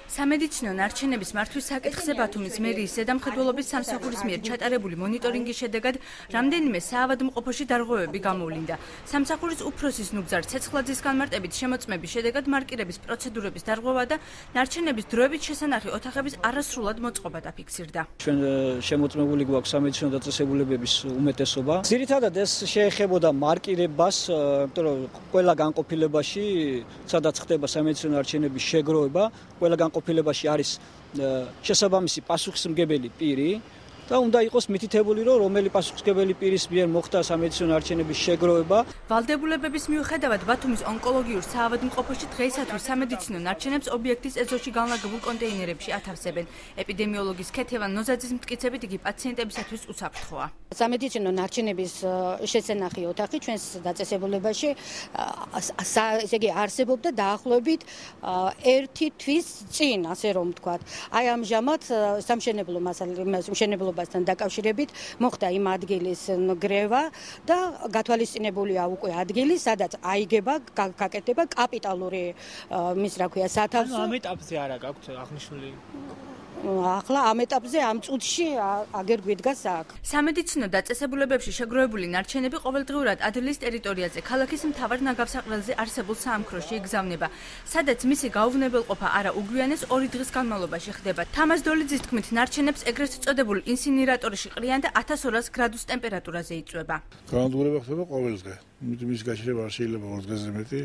სამედიცინო ნარჩენების მართვის საკითხზე ბათუმის მერიის ზედამხედველობის სამსახურის მიერ ჩატარებული მონიტორინგის შედეგად რამდენიმე საავადმყოფოში დარღვევები გამოვლინდა. სამსახურის უფროსის ნუგზარ ცეცხლაძის განმარტებით შემოწმების შედეგად მარკირების პროცედურების დარღვევა და ნარჩენების დროებით შესანახი ოთახების არასრულად მოწყობა დაფიქსირდა. ჩვენ შემოწმებული გვაქვს სამედიცინო დაწესებულებების უმეტესობა. ძირითადად ეს შეეხებოდა მარკირებას, იმიტომ რომ ყველა განყოფილებაში, სადაც ხდება სამედიცინო ნარჩენების შეგროვება, ყველა განყოფილებაში არის შესაბამისი პასუხისმგებელი პირი და უნდა იყოს მითითებული, რომ რომელი პასუხისმგებელი პირის მიერ მოხდა სამედიცინო ნარჩენების შეგროვება. ვალდებულებების მიუხედავად ბათუმის ონკოლოგიურ საავადმყოფოში დღეისათვის სამედიცინო ნარჩენებს ობიექტის ეზოში განლაგებულ კონტეინერებში ათავსებენ. ეპიდემიოლოგის ქეთევან ნოზაძის მტკიცებით იგი პაციენტებისათვის უსაფრთხოა. სამედიცინო ნარჩენების შესანახი ოთახი ჩვენს დაწესებულებაში ესე იგი არსებობდა დაახლოებით 1 თვის წინ, ასე რომ ვთქვათ. აი ამჟამად სამშენებლობასთან დაკავშირებით მოხდა იმ ადგილის ნგრევა და გათვალისწინებულია უკვე ადგილი, სადაც აიგება, გაკეთდება კაპიტალური მის რა ქვია სათავსო. ამ ეტაპზე არა გაქვთ აღნიშნული ახლა ამ ეტაპზე ამ წუთში აგერ გვიდგას აქ. სამედიცინო დაწესებულებებში შეგროვებული ნარჩენები ყოველდღიურად ადლის ტერიტორიაზე ქალაქის მთავარ ნაგავსაყრელზე არსებულ საამქროში იგზავნება, სადაც მისი გაუვნებელყოფა არა უგვიანეს 2 დღის განმავლობაში ხდება. თამაზ დოლიძის თქმით, ნარჩენებს ეგრეთ წოდებულ ინსინირატორში ყრიან და 1200 გრადუს ტემპერატურაზე იწვება. განადგურება ხდება ყოველ დღე. მის გაჩერება არ შეიძლება 2 დღეზე მეტი.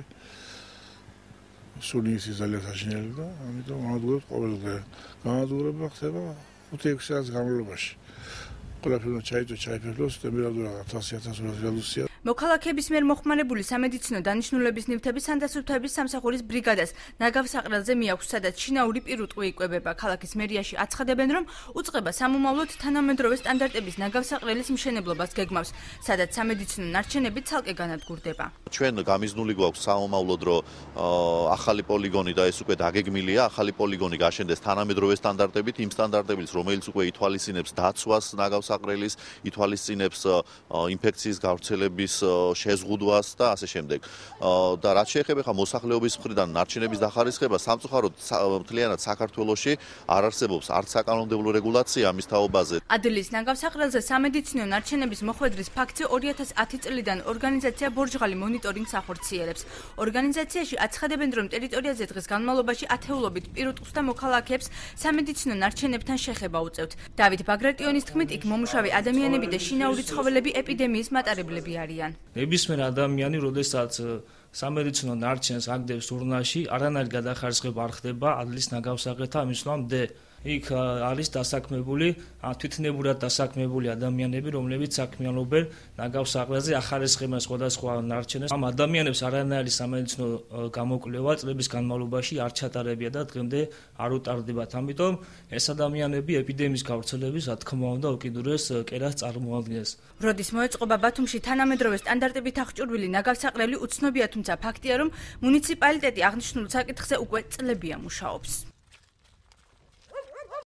სუნი ის ძალიან საშინელი და ამიტომ განადგურებთ ყოველ დღე. განადგურება ხდება 5-6 საათის განმავლობაში. ყველაფერმა ჩაიწვა, ჩაიფერლოს, ტემპერატურა 1000-1200 გრადუსია. მოქალაქეების მიერ მოხმარებული სამედიცინო დანიშნულების ნივთები სანდასრულთაების სამსახურის ბრიგადას ნაგავსაყრელზე მიაქვს, სადაც შინაური პირუტყვი იკვებება. ქალაქის მერიაში აცხადებენ, რომ უწყება სამომავლოდ თანამედროვე სტანდარტების ნაგავსაყრელის მშენებლობას გეგმავს, სადაც სამედიცინო ნარჩენები ცალკე განადგურდება. ჩვენ გამიზნული გვაქვს სამომავლოდ, რომ ახალი პოლიგონი და ეს უკვე დაგეგმილია, ახალი პოლიგონი გაშენდეს თანამედროვე სტანდარტებით, იმ სტანდარტებით, რომელიც უკვე ითვალისწინებს დაცვას ნაგავსაყრელის, ითვალისწინებს ინფექციის გავრცელების შეზღუდვას და ასე შემდეგ. და რაც შეეხება ხა მოსახლეობის მხრიდან ნარჩენების დახარისხება, სამწუხაროდ მთლიანად საქართველოში არ არსებობს არც საკანონმდებლო რეგულაცია ამის თაობაზე. ადლის ნაგავსაყრელზე სამედიცინო ნარჩენების მოხვედრის ფაქტზე 2010 წლიდან ორგანიზაცია ბორჯღალი მონიტორინგს ახორციელებს. ორგანიზაციაში აცხადებენ, რომ ტერიტორიაზე დღის განმავლობაში ათეულობით პირუტყვს და მოქალაქეებს სამედიცინო ნარჩენებთან შეხება უწევთ. დავით ბაგრატიონის თქმით, იქ მომუშავე ადამიანები და შინაური ცხოველები ეპიდემიის მატარებლები არიან. ნებისმიერ ადამიანი, როდესაც სამედიცინო ნარჩენს აგდებს ურნაში, არანაირი გადახარისხება არ ხდება ადლის ნაგავსაყრელთან, ამის თქმა უნდა იქ არის დასაქმებული, თვითნებურად დასაქმებული ადამიანები, რომლებიც საქმიანობენ ნაგავსაყრელზე, ახარისხებენ სხვადასხვა ნარჩენებს. ამ ადამიანებს არანაირი სამედიცინო გამოკვლევა წლების განმავლობაში არ ჩატარებია და დღემდე არ უტარდებათ. ამიტომ ეს ადამიანები ეპიდემიის გავრცელების, რა თქმა უნდა, უკიდურეს კერას წარმოადგენს. როდის მოეწყობა ბათუმში თანამედროვე სტანდარტებით აღჭურვილი ნაგავსაყრელი უცნობია, თუმცა ფაქტია, რომ მუნიციპალიტეტი აღნიშნულ საკითხზე უკვე წლებია მუშაობს.